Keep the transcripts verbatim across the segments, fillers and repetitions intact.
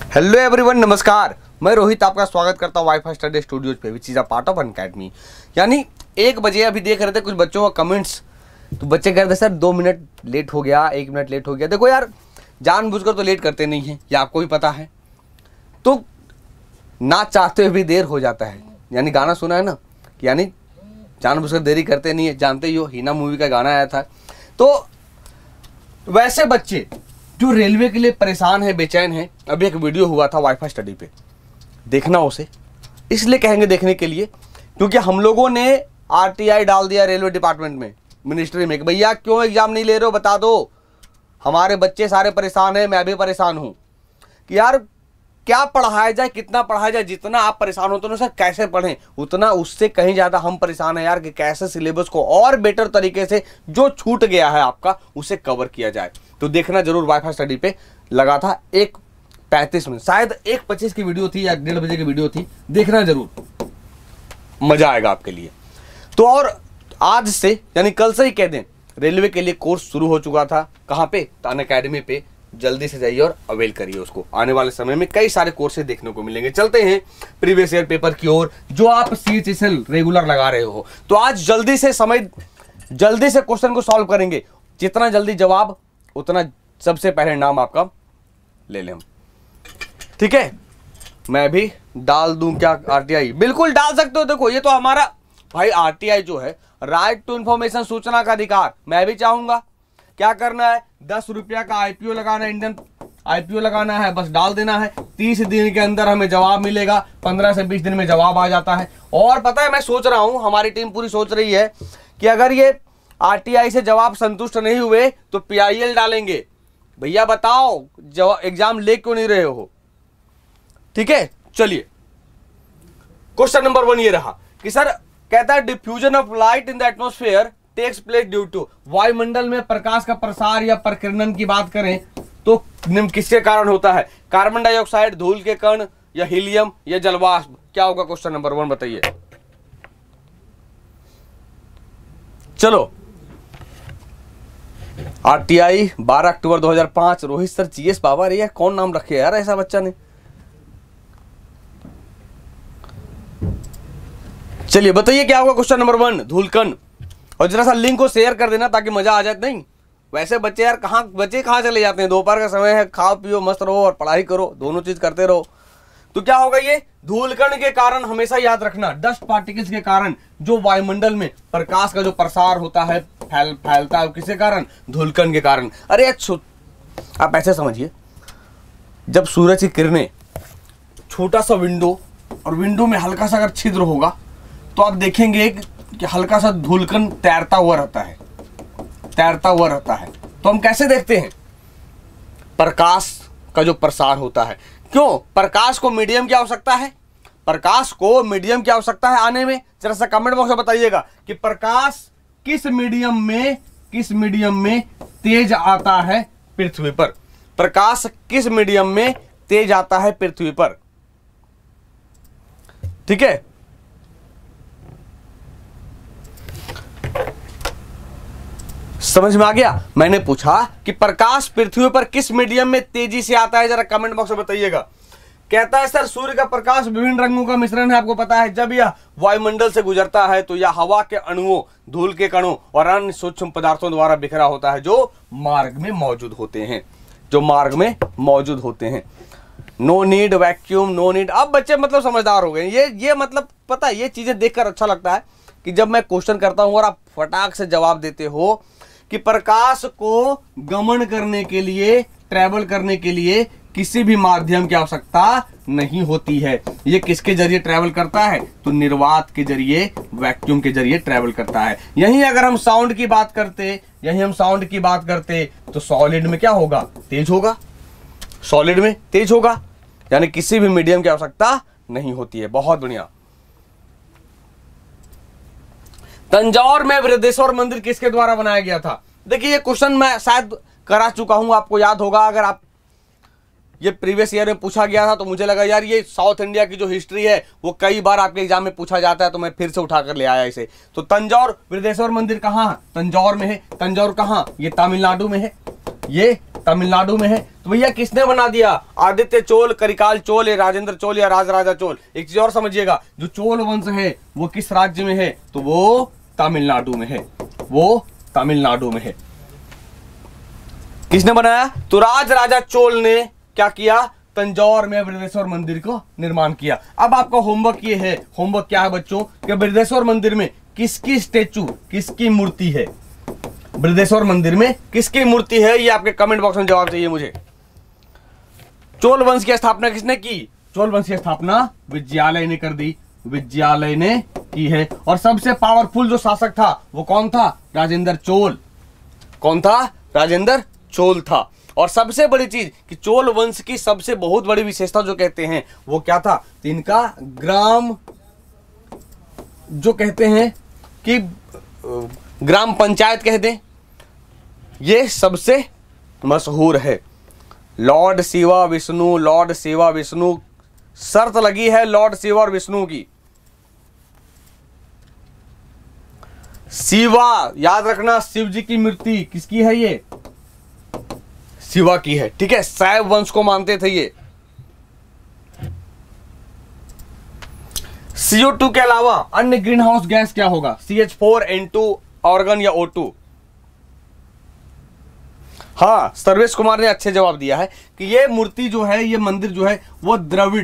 Hello everyone, नमस्कार। मैं रोहित आपका स्वागत करता हूँ वाईफाई स्टडी स्टूडियोज पे, which is a part of Unacademy. यानी एक बजे अभी देख रहे थे कुछ बच्चों का कमेंट्स, तो बच्चे कह रहे थे सर दो मिनट लेट हो गया, एक मिनट लेट हो गया। देखो यार, जानबूझकर तो लेट करते नहीं हैं, ये आपको भी पता है। तो ना चाहते हुए भी देर हो जाता है। यानी गाना सुना है ना, यानी जानबूझकर देरी करते नहीं है। जानते ही हो, हीना मूवी का गाना आया था। तो वैसे बच्चे जो रेलवे के लिए परेशान है, बेचैन है, अभी एक वीडियो हुआ था वाईफाई स्टडी पे, देखना उसे। इसलिए कहेंगे देखने के लिए क्योंकि हम लोगों ने आरटीआई डाल दिया रेलवे डिपार्टमेंट में, मिनिस्ट्री में, कि भैया क्यों एग्जाम नहीं ले रहे हो, बता दो। हमारे बच्चे सारे परेशान हैं, मैं भी परेशान हूं कि यार क्या पढ़ाया जाए, कितना पढ़ाया जाए। जितना आप परेशान होते हो ना सर, कैसे पढ़ें, उतना उससे कहीं ज़्यादा हम परेशान हैं यार कि कैसे सिलेबस को और बेटर तरीके से जो छूट गया है आपका उसे कवर किया जाए। तो देखना जरूर, वाईफाई स्टडी पे लगा था एक पैंतीस मिनट, शायद एक पच्चीस की वीडियो थी या डेढ़ बजे की वीडियो थी, देखना जरूर, मजा आएगा आपके लिए। तो और आज से यानी कल से ही कह दें, रेलवे के लिए कोर्स शुरू हो चुका था। कहाँ पे? अनअकैडमी पे। जल्दी से जाइए और अवेल करिए उसको। आने वाले समय में कई सारे कोर्सेज देखने को मिलेंगे। चलते हैं प्रीवियस ईयर पेपर की ओर, जो आप सीएचएसएल रेगुलर लगा रहे हो। तो आज जल्दी से समय जल्दी से क्वेश्चन को सॉल्व करेंगे। जितना जल्दी जवाब, उतना सबसे पहले नाम आपका ले लें हम, ठीक है? मैं भी डाल दूं क्या आरटीआई? बिल्कुल डाल सकते हो। देखो ये तो हमारा भाई आरटीआई जो है, राइट टू इंफॉर्मेशन, सूचना का अधिकार, मैं भी चाहूंगा। क्या करना है? दस रुपया का आईपीओ लगाना है, इंडियन आईपीओ लगाना है, बस डाल देना है। तीस दिन के अंदर हमें जवाब मिलेगा, पंद्रह से बीस दिन में जवाब आ जाता है। और पता है, मैं सोच रहा हूं, हमारी टीम पूरी सोच रही है कि अगर ये आरटीआई से जवाब संतुष्ट नहीं हुए तो पीआईएल डालेंगे। भैया बताओ जवाब एग्जाम ले क्यों नहीं रहे हो? ठीक है, चलिए। क्वेश्चन नंबर वन ये रहा कि सर कहता है diffusion of light in the atmosphere takes place due to, वायुमंडल में प्रकाश का प्रसार या प्रकीर्णन की बात करें तो निम्न किसके कारण होता है? कार्बन डाइऑक्साइड, धूल के कण, या हीलियम, या जलवाष्प? क्या होगा क्वेश्चन नंबर वन, बताइए। चलो, आरटीआई बारह अक्टूबर दो हज़ार पाँच। रोहित सर जीएस बाबा, रे यार कौन नाम रखे यार ऐसा बच्चा ने। चलिए बताइए क्या होगा क्वेश्चन नंबर वन, धूलकण। और जरा सा लिंक को शेयर कर देना ताकि मजा आ जाए। नहीं वैसे बच्चे यार कहाँ बच्चे कहाँ चले जाते हैं? दोपहर का समय है, खाओ पियो मस्त रहो और पढ़ाई करो, दोनों चीज करते रहो। तो क्या होगा ये? धूलकण के कारण, हमेशा याद रखना, डस्ट पार्टिकल्स के कारण जो वायुमंडल में प्रकाश का जो प्रसार होता है, फैल फैलता है, किसके कारण? धूलकण के कारण। अरे आप ऐसे समझिए, जब सूरज की किरणें, छोटा सा विंडो, और विंडो में हल्का सा अगर छिद्र होगा तो आप देखेंगे कि हल्का सा धूलकण तैरता हुआ रहता है, तैरता हुआ रहता है। तो हम कैसे देखते हैं? प्रकाश का जो प्रसार होता है। क्यों? प्रकाश को मीडियम की आवश्यकता है, प्रकाश को मीडियम की आवश्यकता है आने में। जरा सा कमेंट बॉक्स में बताइएगा कि प्रकाश किस मीडियम में किस मीडियम में तेज आता है पृथ्वी पर। प्रकाश किस मीडियम में तेज आता है पृथ्वी पर, ठीक है? समझ में आ गया? मैंने पूछा कि प्रकाश पृथ्वी पर किस मीडियम में तेजी से आता है, जरा कमेंट बॉक्स में बताइएगा। कहता है सर सूर्य का प्रकाश विभिन्न रंगों का मिश्रण है, आपको पता है। जब यह वायुमंडल से गुजरता है तो यह हवा के अणुओं, धूल के कणों और अन्य सूक्ष्म पदार्थों द्वारा बिखरा होता है जो मार्ग में मौजूद होते हैं, जो मार्ग में मौजूद होते हैं। No need vacuum, no need. अब बच्चे मतलब समझदार हो गए। ये ये मतलब पता है, ये चीजें देखकर अच्छा लगता है कि जब मैं क्वेश्चन करता हूं और आप फटाक से जवाब देते हो कि प्रकाश को गमन करने के लिए, ट्रैवल करने के लिए किसी भी माध्यम की आवश्यकता नहीं होती है। ये किसके जरिए ट्रैवल करता है? तो निर्वात के जरिए, वैक्यूम के जरिए ट्रैवल करता है। यहीं अगर हम साउंड की बात करते यहीं हम साउंड की बात करते तो सॉलिड में क्या होगा? तेज होगा। सॉलिड में तेज होगा, यानी किसी भी मीडियम की आवश्यकता नहीं होती है। बहुत बढ़िया। तंजौर में बृहदेश्वर मंदिर किसके द्वारा बनाया गया था? देखिए ये क्वेश्चन मैं शायद करा चुका हूं, आपको याद होगा। अगर आप ये प्रीवियस ईयर में पूछा गया था तो मुझे लगा यार ये साउथ इंडिया की जो हिस्ट्री है वो कई बार आपके एग्जाम में पूछा जाता है, तो मैं फिर से उठाकर ले आया इसे। तो तंजौर बृहदेश्वर मंदिर कहाँ? तंजौर में है। तंजौर कहाँ? ये तमिलनाडु में है। ये तमिलनाडु में है। तो भैया किसने बना दिया? आदित्य चोल, करिकाल चोल या राजेंद्र चोल या राजराजा चोल। एक चीज और समझिएगा, जो चोल वंश है वो किस राज्य में है? तो वो तमिलनाडु में है, वो तमिलनाडु में है। किसने बनाया? तो राजराजा चोल ने क्या किया? तंजौर में बृहदेश्वर मंदिर को निर्माण किया। अब आपका होमवर्क ये है, होमवर्क क्या है बच्चों, कि बृहदेश्वर मंदिर में किसकी स्टेचू, किसकी मूर्ति है? बृहदेश्वर मंदिर में किसकी मूर्ति है? ये आपके कमेंट बॉक्स में जवाब चाहिए मुझे। चोल वंश की स्थापना किसने की? चोल वंश की स्थापना विजयालय ने कर दी, विजयालय ने की है। और सबसे पावरफुल जो शासक था वो कौन था? राजेंद्र चोल। कौन था? राजेंद्र चोल था। और सबसे बड़ी चीज कि चोल वंश की सबसे बहुत बड़ी विशेषता जो कहते हैं वो क्या था? इनका ग्राम, जो कहते हैं कि ग्राम पंचायत कह दें, ये सबसे मशहूर है। लॉर्ड शिवा विष्णु, लॉर्ड शिवा विष्णु, शर्त लगी है लॉर्ड शिवा और विष्णु की। शिवा, याद रखना, शिव जी की मूर्ति किसकी है? ये शिवा की है, ठीक है। शैव वंश को मानते थे ये। सी ओ टू के अलावा अन्य ग्रीन हाउस गैस क्या होगा? C H four, N two, argon या ओ टू? हाँ, सर्वेश कुमार ने अच्छे जवाब दिया है कि ये मूर्ति जो है, ये मंदिर जो है वो द्रविड़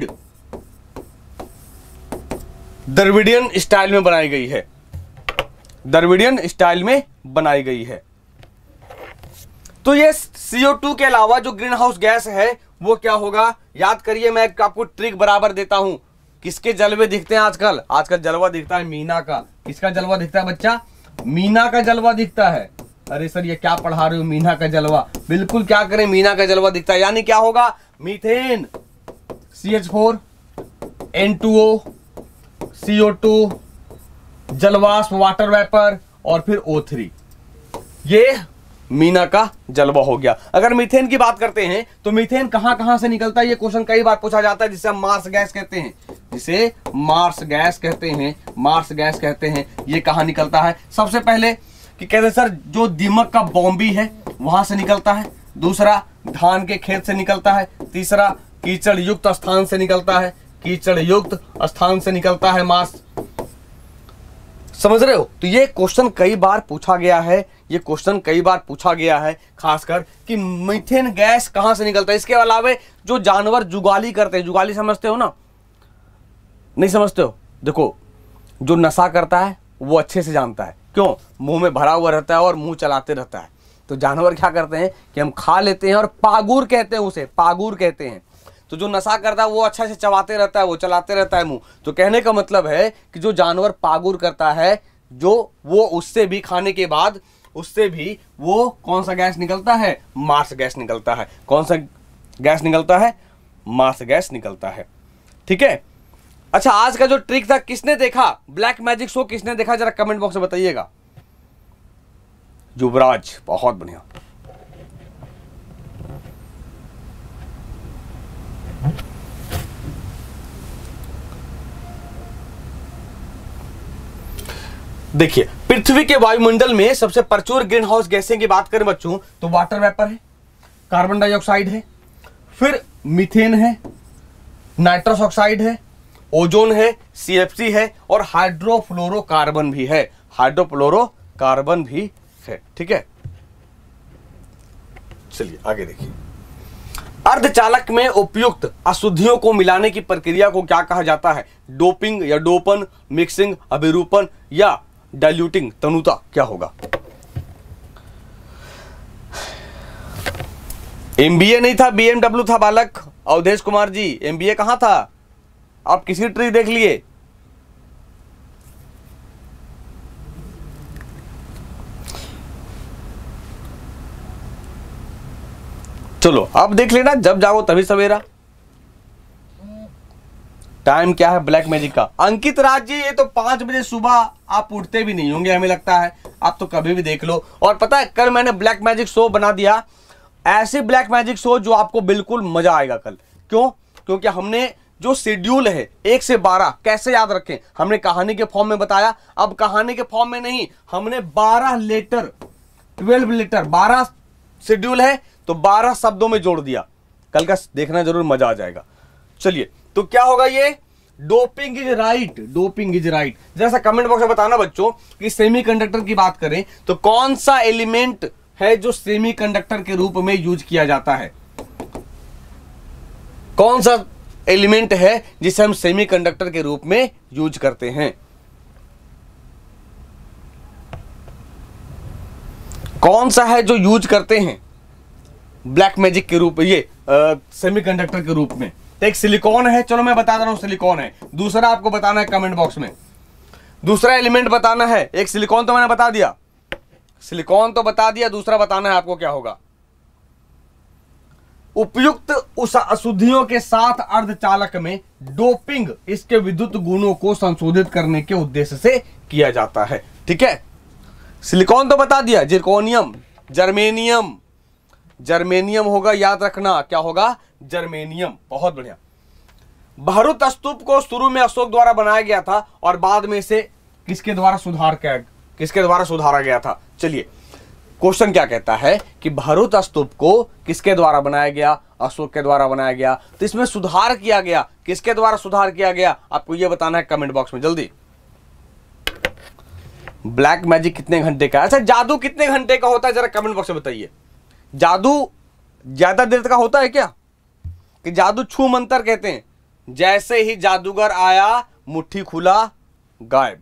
द्रविडियन स्टाइल में बनाई गई है, द्रविडियन स्टाइल में बनाई गई है। तो ये सी ओ टू के अलावा जो ग्रीन हाउस गैस है वो क्या होगा? याद करिए, मैं आपको ट्रिक बराबर देता हूं। किसके जलवे दिखते हैं आजकल? आजकल जलवा दिखता है मीना का। किसका जलवा दिखता है बच्चा? मीना का जलवा दिखता है। अरे सर ये क्या पढ़ा रहे हो, मीना का जलवा? बिल्कुल, क्या करें, मीना का जलवा दिखता है। यानी क्या होगा? Methane, C H four, N two O, C O two, जलवाष्प, वाटर वेपर, और फिर ओ थ्री, ये मीना का जलवा हो गया। अगर मीथेन की बात करते हैं तो मीथेन कहां कहां से निकलता है? ये क्वेश्चन कई बार पूछा जाता है, जिसे हम मार्स गैस कहते हैं, जिसे मार्स गैस कहते हैं, मार्स गैस कहते हैं। ये कहां निकलता है? सबसे पहले कि कहते हैं सर जो दीमक का बॉम्बी है वहां से निकलता है। दूसरा, धान के खेत से निकलता है। तीसरा, कीचड़ युक्त स्थान से निकलता है, कीचड़ युक्त स्थान से निकलता है मार्स। समझ रहे हो? तो ये क्वेश्चन कई बार पूछा गया है, ये क्वेश्चन कई बार पूछा गया है खासकर कि मीथेन गैस कहां से निकलता है। इसके अलावा जो जानवर जुगाली करते हैं, जुगाली समझते हो ना? नहीं समझते हो? देखो, जो नशा करता है वो अच्छे से जानता है, क्यों? मुंह में भरा हुआ रहता है और मुंह चलाते रहता है। तो जानवर क्या करते हैं कि हम खा लेते हैं, और पागुर कहते हैं उसे, पागुर कहते हैं। तो जो नशा करता है वो अच्छा से चबाते रहता है, वो चलाते रहता है मुंह। तो कहने का मतलब है कि जो जानवर पागुर करता है, जो वो उससे भी खाने के बाद उससे भी वो कौन सा गैस निकलता है? मार्स गैस निकलता है। कौन सा गैस निकलता है? मार्स गैस निकलता है, ठीक है। अच्छा, आज का जो ट्रिक था किसने देखा? ब्लैक मैजिक शो किसने देखा? जरा कमेंट बॉक्स में बताइएगा। युवराज, बहुत बढ़िया। देखिए, पृथ्वी के वायुमंडल में सबसे प्रचुर ग्रीन हाउस गैसें की बात करें बच्चों तो वाटर वेपर है, कार्बन डाइऑक्साइड है, फिर मीथेन है, नाइट्रस ऑक्साइड है, ओजोन है, सी एफ सी है, और हाइड्रोफ्लोरोकार्बन भी है, हाइड्रोफ्लोरोकार्बन भी है, ठीक है। चलिए आगे देखिए। अर्धचालक में उपयुक्त अशुद्धियों को मिलाने की प्रक्रिया को क्या कहा जाता है? डोपिंग या डोपन, मिक्सिंग, अभिरूपण या डाइल्यूटिंग? तनुता क्या होगा? एमबीए नहीं था, बीएमडब्ल्यू था बालक। अवधेश कुमार जी, एमबीए कहां था? आप किसी ट्री देख लिए? चलो अब देख लेना, जब जाओ तभी सवेरा। टाइम क्या है ब्लैक मैजिक का? अंकित राज जी, ये तो पांच बजे सुबह आप उठते भी नहीं होंगे हमें लगता है, आप तो कभी भी देख लो। और पता है, कल मैंने ब्लैक मैजिक शो बना दिया, ऐसे ब्लैक मैजिक शो जो आपको बिल्कुल मजा आएगा कल। क्यों? क्योंकि हमने जो शेड्यूल है एक से बारह कैसे याद रखें, हमने कहानी के फॉर्म में बताया। अब कहानी के फॉर्म में नहीं, हमने बारह लेटर, ट्वेल्व लेटर, बारह शेड्यूल है तो बारह शब्दों में जोड़ दिया। कल का देखना जरूर, मजा आ जाएगा। चलिए, तो क्या होगा ये? Doping is right, doping is right. जैसा कमेंट बॉक्स में बताना बच्चों कि सेमीकंडक्टर की बात करें तो कौन सा एलिमेंट है जो सेमीकंडक्टर के रूप में यूज किया जाता है? कौन सा एलिमेंट है जिसे हम सेमीकंडक्टर के रूप में यूज करते हैं? कौन सा है जो यूज करते हैं ब्लैक मैजिक के रूप, ये सेमीकंडक्टर के रूप में? तो एक सिलिकॉन है, चलो मैं बता रहा हूं सिलिकॉन है। दूसरा आपको बताना है कमेंट बॉक्स में, दूसरा एलिमेंट बताना है। एक सिलिकॉन तो मैंने बता दिया, सिलिकॉन तो बता दिया, दूसरा बताना है आपको क्या होगा। उपयुक्त उस अशुद्धियों के साथ अर्धचालक में डोपिंग इसके विद्युत गुणों को संशोधित करने के उद्देश्य से किया जाता है। ठीक है, सिलिकॉन तो बता दिया, जिरकोनियम, जर्मेनियम, जर्मेनियम होगा, याद रखना क्या होगा? जर्मेनियम। बहुत बढ़िया। भरूच स्तूप को शुरू में अशोक द्वारा बनाया गया था और बाद में इसे किसके द्वारा सुधार किया किसके द्वारा सुधारा गया था? चलिए, क्वेश्चन क्या कहता है कि भरूच स्तूप को किसके द्वारा बनाया गया? अशोक के द्वारा बनाया गया। तो इसमें सुधार किया गया, किसके द्वारा सुधार किया गया? आपको यह बताना है कमेंट बॉक्स में जल्दी। ब्लैक मैजिक कितने घंटे का? अच्छा, जादू कितने घंटे का होता है जरा कमेंट बॉक्स में बताइए। जादू ज्यादा देर का होता है क्या? कि जादू छू मंतर कहते हैं, जैसे ही जादूगर आया मुट्ठी खुला गायब।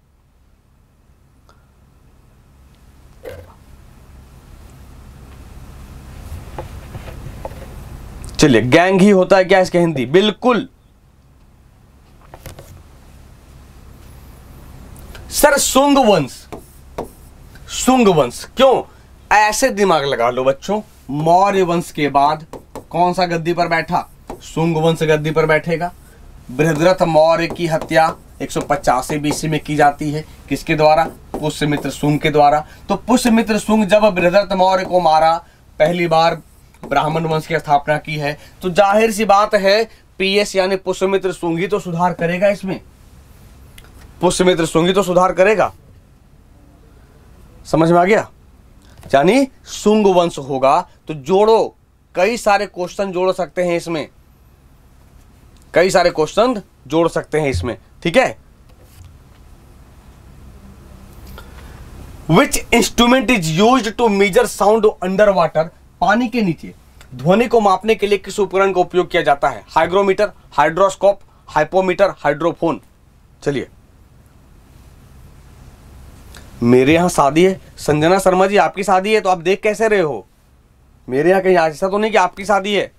चलिए, गैंग ही होता है क्या इसके हिंदी? बिल्कुल सर, शुंग वंश, शुंग वंश। क्यों? ऐसे दिमाग लगा लो बच्चों, मौर्य वंश के बाद कौन सा गद्दी पर बैठा? शुंग वंश गद्दी पर बैठेगा। बृहद्रथ मौर्य की हत्या एक सौ पचासी बीसी में की जाती है, किसके द्वारा? पुष्यमित्र शुंग के द्वारा। तो पुष्यमित्र शुंग जब बृहद्रथ मौर्य को मारा, पहली बार ब्राह्मण वंश की स्थापना की है, तो जाहिर सी बात है पीएस यानी पुष्यमित्र शुंग ही तो सुधार करेगा इसमें, पुष्यमित्र शुंग ही तो सुधार करेगा। समझ में आ गया? यानी शुंग वंश होगा। तो जोड़ो, कई सारे क्वेश्चन जोड़ सकते हैं इसमें, कई सारे क्वेश्चन जोड़ सकते हैं इसमें। ठीक है, which instrument is used to measure sound under water? पानी के नीचे ध्वनि को मापने के लिए किस उपकरण का उपयोग किया जाता है? Hygrometer, hydroscope, hypometer, hydrophone. चलिए, मेरे यहां शादी है, संजना शर्मा जी आपकी शादी है, तो आप देख कैसे रहे हो? मेरे यहां कहीं ऐसा तो नहीं कि आपकी शादी है?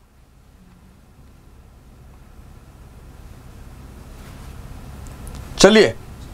चलिए,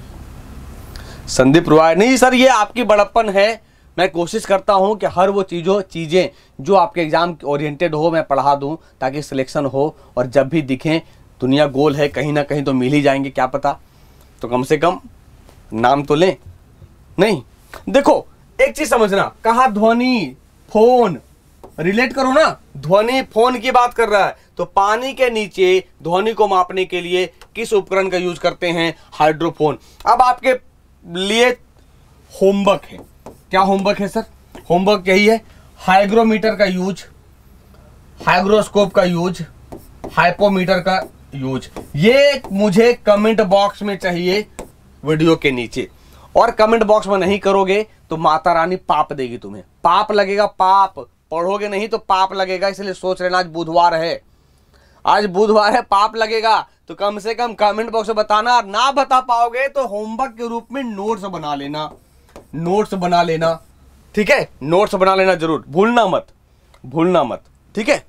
संदीप रॉय, नहीं सर ये आपकी बड़प्पन है। मैं कोशिश करता हूं कि हर वो चीजों चीजें जो आपके एग्जाम ओरिएंटेड हो मैं पढ़ा दूं ताकि सिलेक्शन हो, और जब भी दिखें दुनिया गोल है, कहीं ना कहीं तो मिल ही जाएंगे, क्या पता। तो कम से कम नाम तो लें। नहीं, देखो एक चीज समझना, कहा ध्वनि फोन, रिलेट करो ना, ध्वनि फोन की बात कर रहा है। तो पानी के नीचे ध्वनि को मापने के लिए किस उपकरण का यूज करते हैं? हाइड्रोफोन। अब आपके लिए होमवर्क है, क्या होमवर्क है सर? होमवर्क यही है, हाइग्रोमीटर का यूज, हाइग्रोस्कोप का यूज, हाइपोमीटर का यूज। ये मुझे कमेंट बॉक्स में चाहिए वीडियो के नीचे, और कमेंट बॉक्स में नहीं करोगे तो माता रानी पाप देगी तुम्हें, पाप लगेगा, पाप। पढ़ोगे नहीं तो पाप लगेगा, इसलिए सोच लेना आज बुधवार है, आज बुधवार है, पाप लगेगा। तो कम से कम कमेंट बॉक्स में बताना, ना बता पाओगे तो होमवर्क के रूप में नोट्स बना लेना, नोट्स बना लेना। ठीक है, नोट्स बना लेना जरूर, भूलना मत, भूलना मत। ठीक है,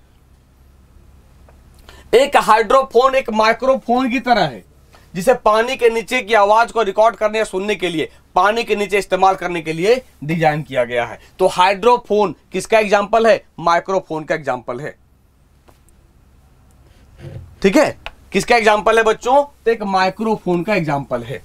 एक हाइड्रोफोन एक माइक्रोफोन की तरह है, जिसे पानी के नीचे की आवाज को रिकॉर्ड करने या सुनने के लिए, पानी के नीचे इस्तेमाल करने के लिए डिजाइन किया गया है। तो हाइड्रोफोन किसका एग्जाम्पल है? माइक्रोफोन का एग्जाम्पल है। ठीक है, किसका एग्जाम्पल है बच्चों? तो एक माइक्रोफोन का एग्जाम्पल है।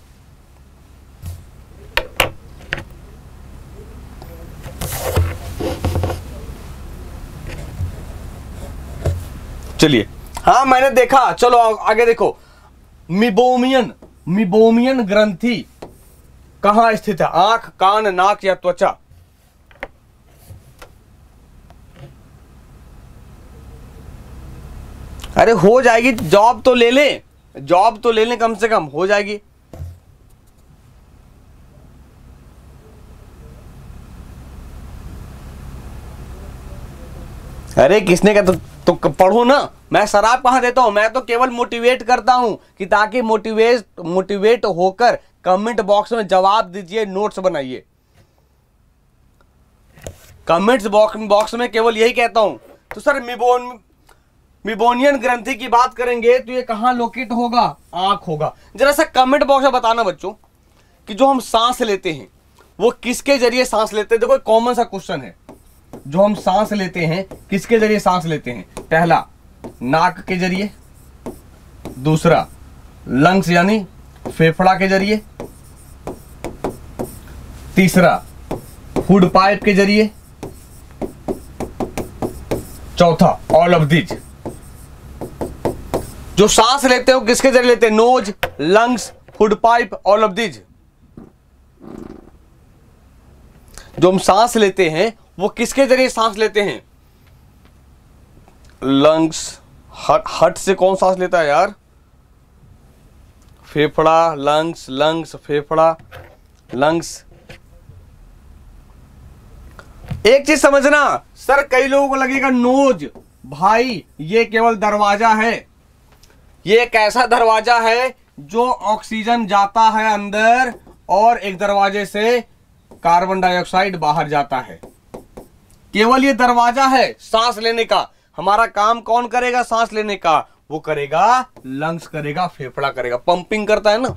चलिए, हाँ मैंने देखा, चलो आगे देखो। मिबोमियन, मिबोमियन ग्रंथि कहां स्थित है? आंख, कान, नाक या त्वचा? अरे हो जाएगी, जॉब तो ले ले, जॉब तो ले ले, कम से कम हो जाएगी। अरे किसने कहा? तो, तो पढ़ो ना, मैं शराब कहां देता हूं, मैं तो केवल मोटिवेट करता हूं कि ताकि मोटिवेट मोटिवेट होकर कमेंट बॉक्स में जवाब दीजिए, नोट्स बनाइए। कमेंट्स बॉक्स बॉक्स में केवल यही कहता हूं। तो सर मिबोन मिबोनियन ग्रंथि की बात करेंगे तो ये कहां लोकेट होगा? आंख होगा। जरा सा कमेंट बॉक्स में बताना बच्चों कि जो हम सांस लेते हैं वो किसके जरिए सांस लेते हैं। देखो कॉमन सा क्वेश्चन है, जो हम सांस लेते हैं किसके जरिए सांस लेते हैं? पहला नाक के जरिए, दूसरा लंग्स यानी फेफड़ा के जरिए, तीसरा फूड पाइप के जरिए, चौथा ऑल ऑफ दीज। जो सांस लेते हो किसके जरिए लेते हैं? Nose, lungs, food pipe, all of these. जो हम सांस लेते हैं वो किसके जरिए सांस लेते हैं? लंग्स, हट हट से कौन सांस लेता है यार? फेफड़ा, लंग्स, लंग्स, फेफड़ा, लंग्स। एक चीज समझना सर, कई लोगों को लगेगा नोज, भाई ये केवल दरवाजा है, ये एक ऐसा दरवाजा है जो ऑक्सीजन जाता है अंदर और एक दरवाजे से कार्बन डाइऑक्साइड बाहर जाता है। केवल ये दरवाजा है सांस लेने का। हमारा काम कौन करेगा सांस लेने का? वो करेगा लंग्स करेगा, फेफड़ा करेगा, पंपिंग करता है ना।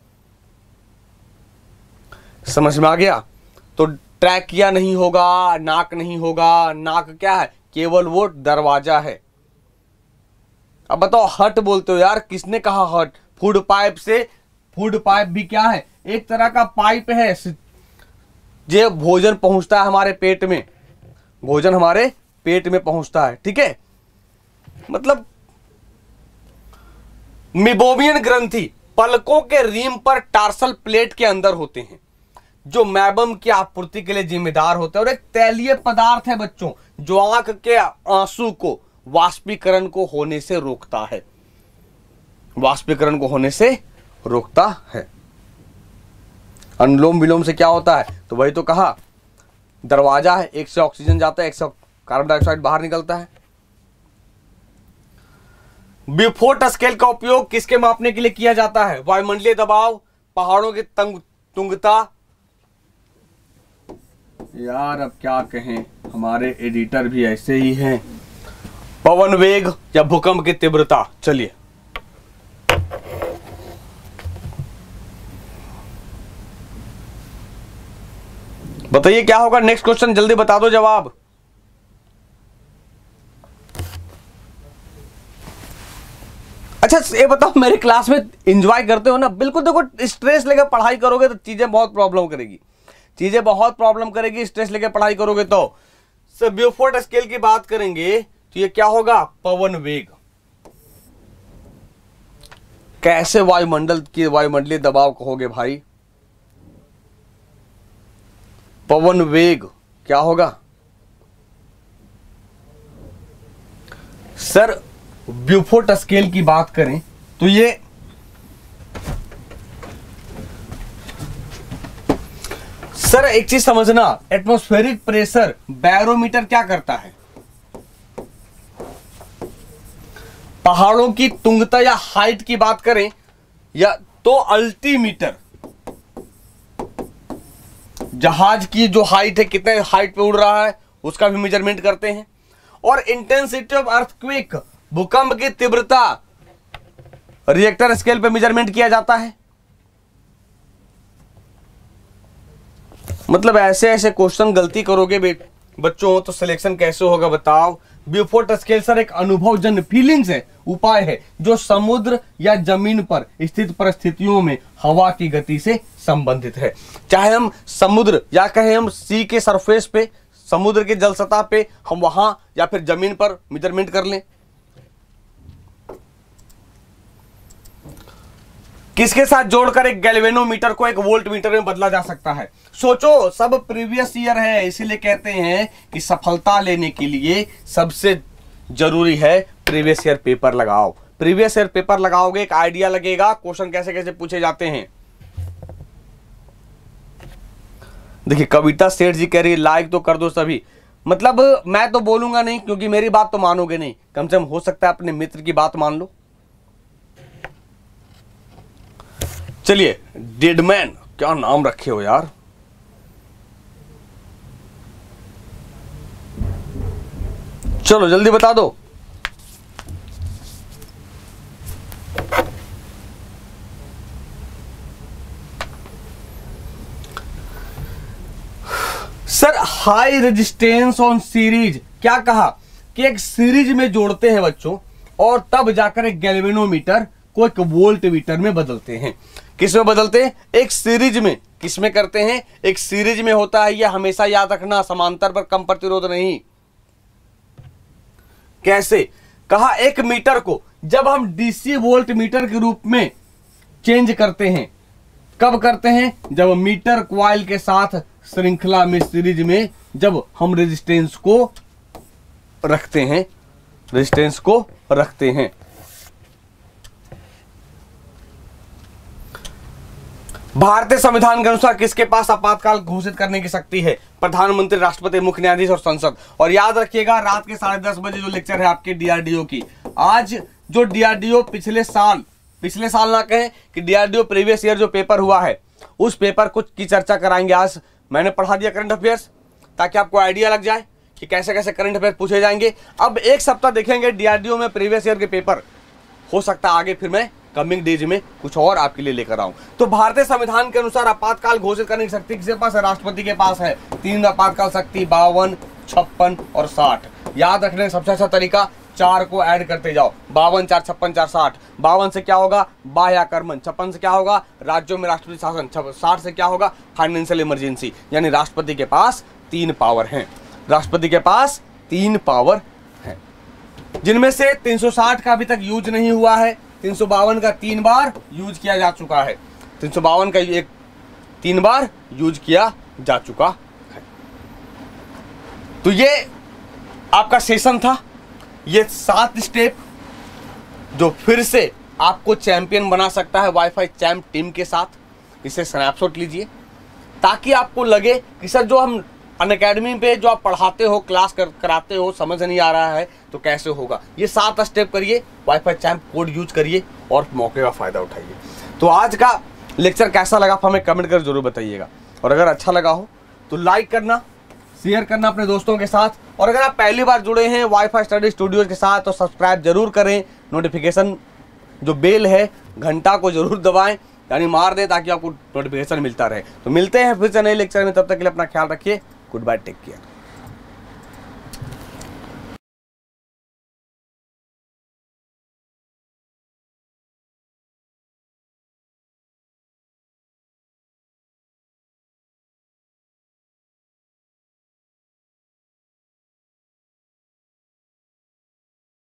समझ में आ गया? तो ट्रैकिया नहीं होगा, नाक नहीं होगा। नाक क्या है? केवल वो दरवाजा है। अब बताओ हट बोलते हो यार, किसने कहा हट? फूड पाइप से, फूड पाइप भी क्या है? एक तरह का पाइप है, जो भोजन पहुंचता है हमारे पेट में, भोजन हमारे पेट में पहुंचता है। ठीक है, मतलब मिबोमियन ग्रंथि पलकों के रीम पर टार्सल प्लेट के अंदर होते हैं, जो मैबम की आपूर्ति के लिए जिम्मेदार होते हैं, और एक तैलीय पदार्थ है बच्चों जो आंख के आंसू को वाष्पीकरण को होने से रोकता है, वाष्पीकरण को होने से रोकता है। अनुलोम विलोम से क्या होता है? तो वही तो कहा, दरवाजा है, एक से ऑक्सीजन जाता है, एक से कार्बन डाइऑक्साइड बाहर निकलता है। ब्यूफोर्ट स्केल का उपयोग किसके मापने के लिए किया जाता है? वायुमंडलीय दबाव, पहाड़ों की तंग तुंगता। यार अब क्या कहें, हमारे एडिटर भी ऐसे ही हैं। पवन वेग या भूकंप की तीव्रता। चलिए बताइए क्या होगा नेक्स्ट क्वेश्चन, जल्दी बता दो जवाब। अच्छा ये बताओ, मेरे क्लास में एंजॉय करते हो ना? बिल्कुल। देखो स्ट्रेस लेकर पढ़ाई करोगे तो चीजें बहुत प्रॉब्लम करेगी, चीजें बहुत प्रॉब्लम करेगी स्ट्रेस लेकर पढ़ाई करोगे तो। सर ब्यूफोर्ट स्केल की बात करेंगे तो ये क्या होगा? पवन वेग। कैसे वायुमंडल की वायुमंडलीय दबाव कहोगे भाई? पवन वेग क्या होगा? सर ब्यूफोर्ट स्केल की बात करें तो ये सर एक चीज समझना, एटमॉस्फेरिक प्रेशर बैरोमीटर क्या करता है? पहाड़ों की तुंगता या हाइट की बात करें या तो अल्टीमीटर, जहाज की जो हाइट है, कितने हाइट पे उड़ रहा है, उसका भी मेजरमेंट करते हैं। और इंटेंसिटी ऑफ अर्थक्वेक, भूकंप की तीव्रता, रिएक्टर स्केल पे मेजरमेंट किया जाता है। मतलब ऐसे ऐसे क्वेश्चन गलती करोगे बच्चों तो सिलेक्शन कैसे होगा बताओ। ब्यूफोर्ट स्केल सर एक अनुभवजन्य फीलिंग्स है, उपाय है जो समुद्र या जमीन पर स्थित परिस्थितियों में हवा की गति से संबंधित है। चाहे हम समुद्र या कहें हम सी के सरफेस पे, समुद्र के जल सतह पे, हम वहां या फिर जमीन पर मेजरमेंट कर लें। किसके साथ जोड़कर एक गैल्वेनोमीटर को एक वोल्ट मीटर में बदला जा सकता है? सोचो, सब प्रीवियस ईयर है, इसीलिए कहते हैं कि सफलता लेने के लिए सबसे जरूरी है प्रीवियस ईयर पेपर लगाओ। प्रीवियस ईयर पेपर लगाओगे, एक आइडिया लगेगा क्वेश्चन कैसे कैसे पूछे जाते हैं। देखिए कविता सेठ जी कह रही है लाइक तो कर दो सभी। मतलब मैं तो बोलूंगा नहीं क्योंकि मेरी बात तो मानोगे नहीं, कम से कम हो सकता है अपने मित्र की बात मान लो। चलिए डेडमैन, क्या नाम रखे हो यार। चलो जल्दी बता दो। Sir high resistance on series, क्या कहा कि एक सीरीज में जोड़ते हैं बच्चों और तब जाकर एक गैल्वेनोमीटर को एक वोल्ट मीटर में बदलते हैं। किस में बदलते हैं? एक सीरीज में। किस में करते हैं? एक सीरीज में होता है, यह हमेशा याद रखना, समांतर पर कम प्रतिरोध नहीं। कैसे? कहा एक मीटर को जब हम डीसी वोल्ट मीटर के रूप में चेंज करते हैं, कब करते हैं? जब मीटर क्वाइल के साथ श्रृंखला में सीरीज में जब हम रेजिस्टेंस को रखते हैं, रेजिस्टेंस को रखते हैं। भारतीय संविधान के अनुसार किसके पास आपातकाल घोषित करने की शक्ति है? प्रधानमंत्री, राष्ट्रपति, मुख्य न्यायाधीश और संसद। और याद रखिएगा रात के साढ़े दस बजे जो लेक्चर है आपके डीआरडीओ की, आज जो डीआरडीओ पिछले साल पिछले साल ना कहें कि डीआरडीओ प्रीवियस ईयर जो पेपर हुआ है उस पेपर कुछ की चर्चा कराएंगे। आज मैंने पढ़ा दिया करंट अफेयर्स ताकि आपको आइडिया लग जाए कि कैसे कैसे करंट अफेयर पूछे जाएंगे। अब एक सप्ताह देखेंगे डीआरडीओ में प्रीवियस ईयर के पेपर, हो सकता है आगे फिर मैं कमिंग डेज में कुछ और आपके लिए लेकर आऊं। तो भारतीय संविधान के अनुसार आपातकाल घोषित करने की शक्ति किसके पास है? राष्ट्रपति के पास है। तीन आपातकाल शक्ति, बावन, छप्पन और साठ। याद रखने का सबसे अच्छा तरीका, चार को ऐड करते जाओ। बावन चार छप्पन चार साठ। बावन से क्या होगा? बाह्य आक्रमण। छप्पन से क्या होगा? राज्यों में राष्ट्रपति शासन। साठ से क्या होगा? Financial emergency. यानी राष्ट्रपति के पास तीन पावर हैं। राष्ट्रपति के पास तीन पावर हैं, जिनमें से तीन सौ साठ का अभी तक यूज नहीं हुआ है। तीन सौ बावन का तीन बार यूज किया जा चुका है। तीन सौ बावन का एक तीन बार यूज किया जा चुका है। तो ये आपका सेशन था। ये सात स्टेप जो फिर से आपको चैंपियन बना सकता है वाईफाई चैंप टीम के साथ। इसे स्नैपशॉट लीजिए ताकि आपको लगे कि सर जो हम अनअकैडमी पे जो आप पढ़ाते हो, क्लास कर, कराते हो, समझ नहीं आ रहा है तो कैसे होगा। ये सात स्टेप करिए, वाईफाई चैंप कोड यूज करिए और मौके का फायदा उठाइए। तो आज का लेक्चर कैसा लगा हमें कमेंट कर जरूर बताइएगा। और अगर अच्छा लगा हो तो लाइक करना, शेयर करना अपने दोस्तों के साथ। और अगर आप पहली बार जुड़े हैं वाईफाई स्टडी स्टूडियोज के साथ तो सब्सक्राइब जरूर करें। नोटिफिकेशन जो बेल है घंटा को जरूर दबाएं, यानी मार दें ताकि आपको नोटिफिकेशन मिलता रहे। तो मिलते हैं फिर से नए लेक्चर में, तब तक के लिए अपना ख्याल रखिए। Goodbye, take care.